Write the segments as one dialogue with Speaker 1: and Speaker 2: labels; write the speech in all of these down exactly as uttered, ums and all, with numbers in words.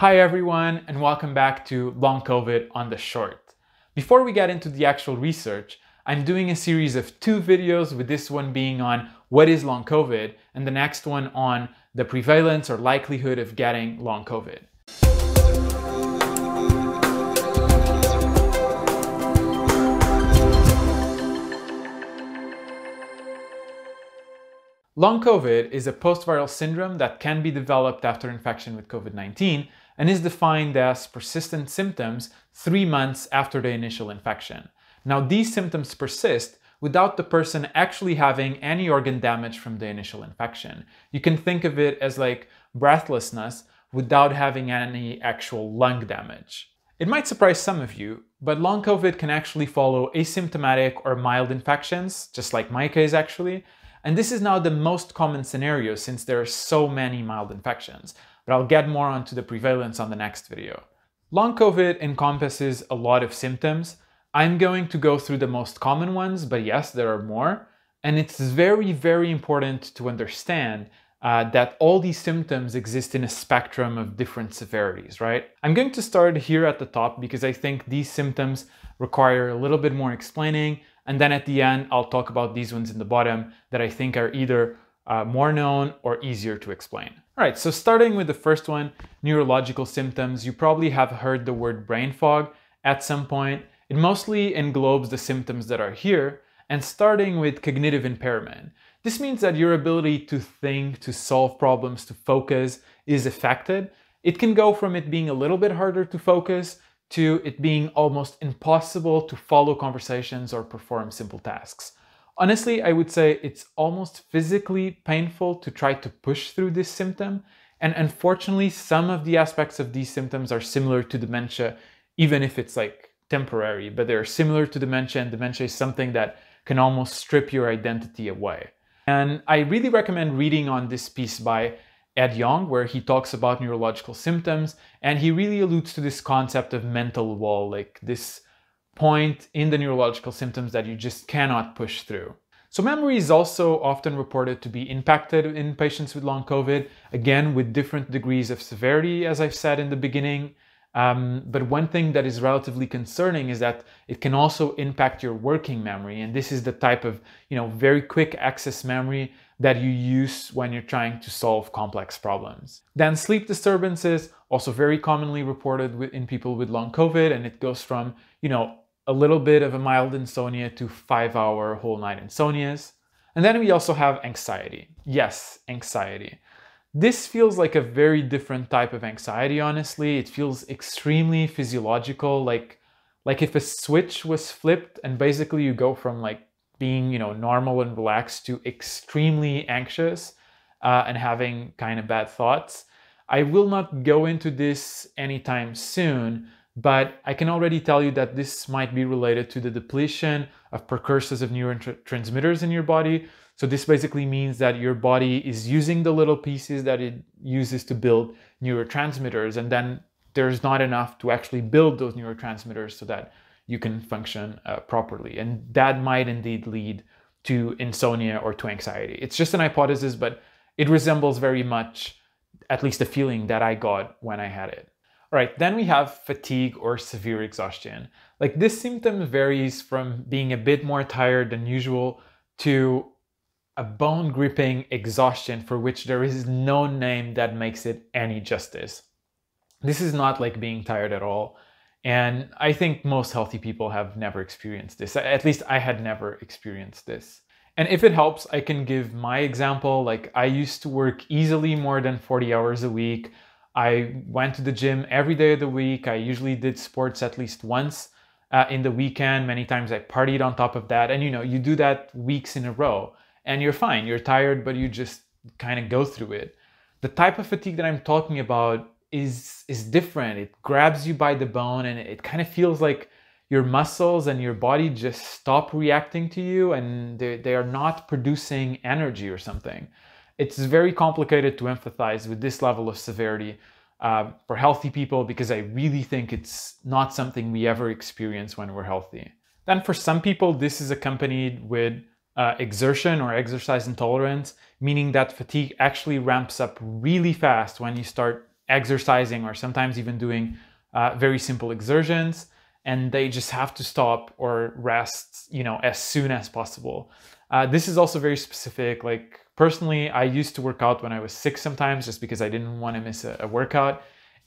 Speaker 1: Hi everyone, and welcome back to Long COVID on the Short. Before we get into the actual research, I'm doing a series of two videos, with this one being on what is Long COVID and the next one on the prevalence or likelihood of getting Long COVID. Long COVID is a post-viral syndrome that can be developed after infection with COVID nineteen and is defined as persistent symptoms three months after the initial infection. Now, these symptoms persist without the person actually having any organ damage from the initial infection. You can think of it as like breathlessness without having any actual lung damage. It might surprise some of you, but Long COVID can actually follow asymptomatic or mild infections, just like my case actually. And this is now the most common scenario since there are so many mild infections, but I'll get more onto the prevalence on the next video. Long COVID encompasses a lot of symptoms. I'm going to go through the most common ones, but yes, there are more. And it's very, very important to understand uh, that all these symptoms exist in a spectrum of different severities, right? I'm going to start here at the top because I think these symptoms require a little bit more explaining. And then at the end, I'll talk about these ones in the bottom that I think are either uh, more known or easier to explain. All right, so starting with the first one, neurological symptoms. You probably have heard the word brain fog at some point. It mostly englobes the symptoms that are here, and starting with cognitive impairment. This means that your ability to think, to solve problems, to focus is affected. It can go from it being a little bit harder to focus to it being almost impossible to follow conversations or perform simple tasks. Honestly, I would say it's almost physically painful to try to push through this symptom. And unfortunately, some of the aspects of these symptoms are similar to dementia, even if it's like temporary, but they're similar to dementia, and dementia is something that can almost strip your identity away. And I really recommend reading on this piece by Ed Yong, where he talks about neurological symptoms, and he really alludes to this concept of mental wall, like this point in the neurological symptoms that you just cannot push through. So memory is also often reported to be impacted in patients with Long COVID, again with different degrees of severity, as I've said in the beginning. Um, but one thing that is relatively concerning is that it can also impact your working memory, and this is the type of, you know, very quick access memory that you use when you're trying to solve complex problems. Then sleep disturbances, also very commonly reported in people with Long COVID, and it goes from, you know, a little bit of a mild insomnia to five hour whole night insomnias. And then we also have anxiety. Yes, anxiety. This feels like a very different type of anxiety, honestly. It feels extremely physiological, like, like if a switch was flipped and basically you go from like being, you know, normal and relaxed to extremely anxious uh, and having kind of bad thoughts. I will not go into this anytime soon, but I can already tell you that this might be related to the depletion of precursors of neurotransmitters in your body. So this basically means that your body is using the little pieces that it uses to build neurotransmitters, and then there's not enough to actually build those neurotransmitters so that you can function uh, properly. And that might indeed lead to insomnia or to anxiety. It's just an hypothesis, but it resembles very much, at least the feeling that I got when I had it. All right, then we have fatigue or severe exhaustion. Like, this symptom varies from being a bit more tired than usual to a bone-gripping exhaustion for which there is no name that makes it any justice. This is not like being tired at all. And I think most healthy people have never experienced this. At least I had never experienced this. And if it helps, I can give my example. Like, I used to work easily more than forty hours a week. I went to the gym every day of the week. I usually did sports at least once uh, in the weekend. Many times I partied on top of that. And you know, you do that weeks in a row and you're fine. You're tired, but you just kind of go through it. The type of fatigue that I'm talking about is, is different. It grabs you by the bone, and it kind of feels like your muscles and your body just stop reacting to you, and they, they are not producing energy or something. It's very complicated to empathize with this level of severity uh, for healthy people, because I really think it's not something we ever experience when we're healthy. Then for some people, this is accompanied with uh, exertion or exercise intolerance, meaning that fatigue actually ramps up really fast when you start exercising or sometimes even doing uh, very simple exertions, and they just have to stop or rest, you know, as soon as possible. Uh, this is also very specific. Like personally, I used to work out when I was sick sometimes just because I didn't want to miss a, a workout.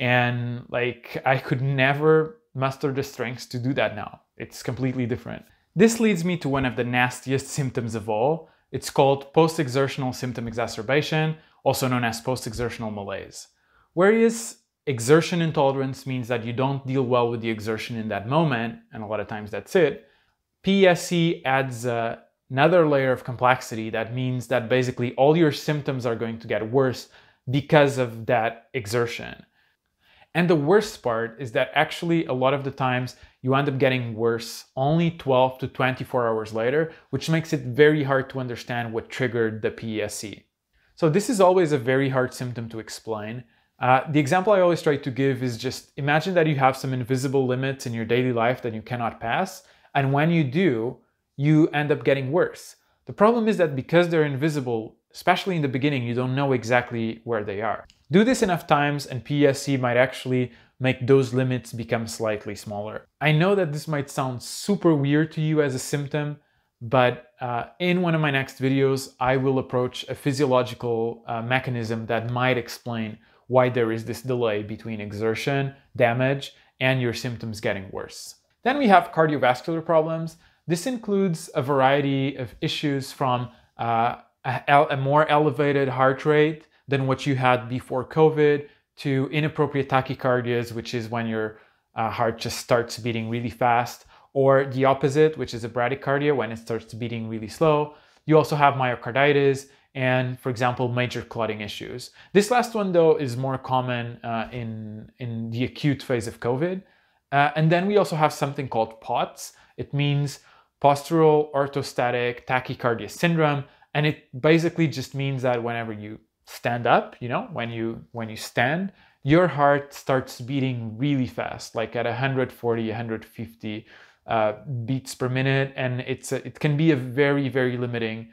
Speaker 1: And like I could never muster the strength to do that now. It's completely different. This leads me to one of the nastiest symptoms of all. It's called post-exertional symptom exacerbation, also known as post-exertional malaise. Whereas exertion intolerance means that you don't deal well with the exertion in that moment, and a lot of times that's it, P E S E adds uh, another layer of complexity that means that basically all your symptoms are going to get worse because of that exertion. And the worst part is that actually a lot of the times you end up getting worse only twelve to twenty-four hours later, which makes it very hard to understand what triggered the P E S E. So this is always a very hard symptom to explain. Uh, the example I always try to give is just imagine that you have some invisible limits in your daily life that you cannot pass, and when you do, you end up getting worse. The problem is that because they're invisible, especially in the beginning, you don't know exactly where they are. Do this enough times and P E S E might actually make those limits become slightly smaller. I know that this might sound super weird to you as a symptom, but uh, in one of my next videos, I will approach a physiological uh, mechanism that might explain why there is this delay between exertion, damage, and your symptoms getting worse. Then we have cardiovascular problems. This includes a variety of issues from uh, a, a more elevated heart rate than what you had before COVID, to inappropriate tachycardias, which is when your uh, heart just starts beating really fast, or the opposite, which is a bradycardia, when it starts beating really slow. You also have myocarditis and, for example, major clotting issues. This last one, though, is more common uh, in, in the acute phase of COVID. Uh, and then we also have something called POTS. It means postural orthostatic tachycardia syndrome, and it basically just means that whenever you stand up, you know, when you when you stand, your heart starts beating really fast, like at one hundred forty, one hundred fifty uh, beats per minute, and it's a, it can be a very, very limiting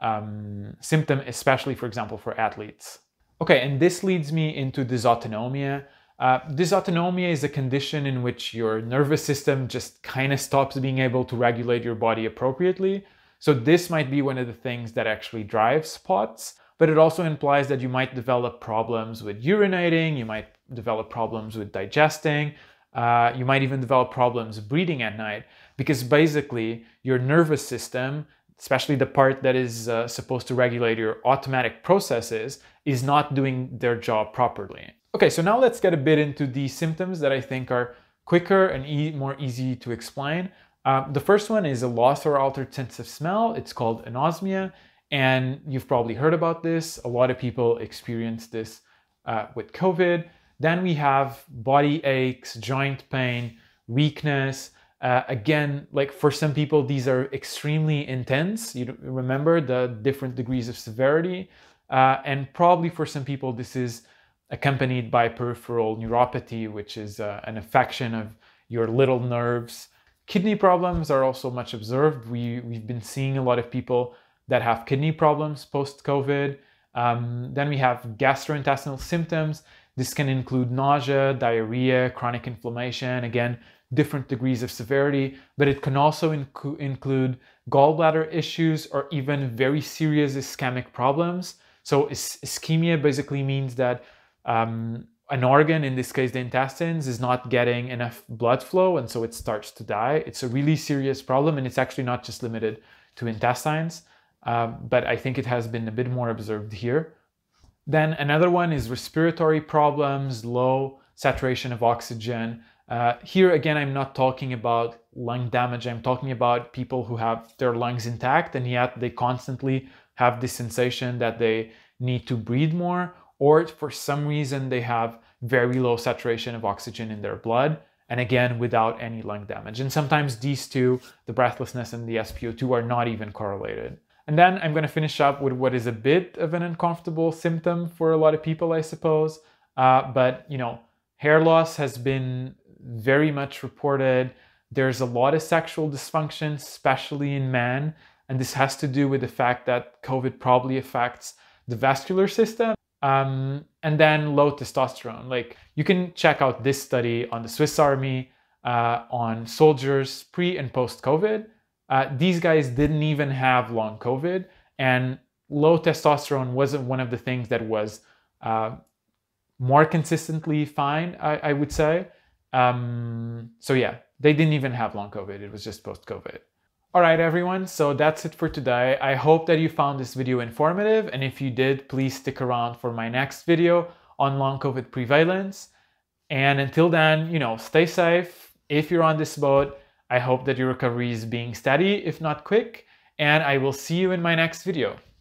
Speaker 1: um, symptom, especially, for example, for athletes. Okay, and this leads me into dysautonomia. Uh, dysautonomia is a condition in which your nervous system just kind of stops being able to regulate your body appropriately. So this might be one of the things that actually drives POTS. But it also implies that you might develop problems with urinating, you might develop problems with digesting, uh, you might even develop problems breathing at night, because basically your nervous system, especially the part that is uh, supposed to regulate your automatic processes, is not doing their job properly. Okay, so now let's get a bit into the symptoms that I think are quicker and e more easy to explain. Uh, the first one is a loss or altered sense of smell. It's called anosmia. And you've probably heard about this. A lot of people experience this uh, with COVID. Then we have body aches, joint pain, weakness. Uh, again, like for some people, these are extremely intense. You remember the different degrees of severity. Uh, and probably for some people, this is accompanied by peripheral neuropathy, which is uh, an affection of your little nerves. Kidney problems are also much observed. We, we've been seeing a lot of people that have kidney problems post-COVID. Um, then we have gastrointestinal symptoms. This can include nausea, diarrhea, chronic inflammation, again, different degrees of severity, but it can also inc include gallbladder issues or even very serious ischemic problems. So is ischemia basically means that um, an organ, in this case the intestines, is not getting enough blood flow, and so it starts to die. It's a really serious problem, and it's actually not just limited to intestines. Um, but I think it has been a bit more observed here. Then another one is respiratory problems, low saturation of oxygen. Uh, here again, I'm not talking about lung damage. I'm talking about people who have their lungs intact and yet they constantly have this sensation that they need to breathe more, or for some reason they have very low saturation of oxygen in their blood, and again without any lung damage. And sometimes these two, the breathlessness and the S p O two, are not even correlated. And then I'm going to finish up with what is a bit of an uncomfortable symptom for a lot of people, I suppose. Uh, but, you know, hair loss has been very much reported. There's a lot of sexual dysfunction, especially in men. And this has to do with the fact that COVID probably affects the vascular system. Um, and then low testosterone. Like, you can check out this study on the Swiss Army, uh, on soldiers pre and post COVID. Uh, these guys didn't even have long COVID, and low testosterone wasn't one of the things that was uh, more consistently fine, I, I would say. Um, so yeah, they didn't even have long COVID. It was just post COVID. All right, everyone, so that's it for today. I hope that you found this video informative, and if you did, please stick around for my next video on long COVID prevalence. And until then, you know, stay safe. If you're on this boat, I hope that your recovery is being steady, if not quick, and I will see you in my next video.